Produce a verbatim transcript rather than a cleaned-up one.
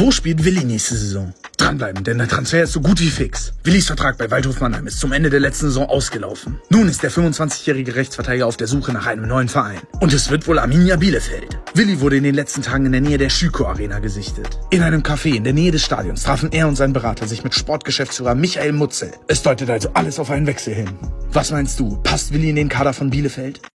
Wo spielt Willi nächste Saison? Dranbleiben, denn der Transfer ist so gut wie fix. Willis Vertrag bei Waldhof Mannheim ist zum Ende der letzten Saison ausgelaufen. Nun ist der fünfundzwanzigjährige Rechtsverteidiger auf der Suche nach einem neuen Verein. Und es wird wohl Arminia Bielefeld. Willi wurde in den letzten Tagen in der Nähe der Schüko Arena gesichtet. In einem Café in der Nähe des Stadions trafen er und sein Berater sich mit Sportgeschäftsführer Michael Mutzel. Es deutet also alles auf einen Wechsel hin. Was meinst du, passt Willi in den Kader von Bielefeld?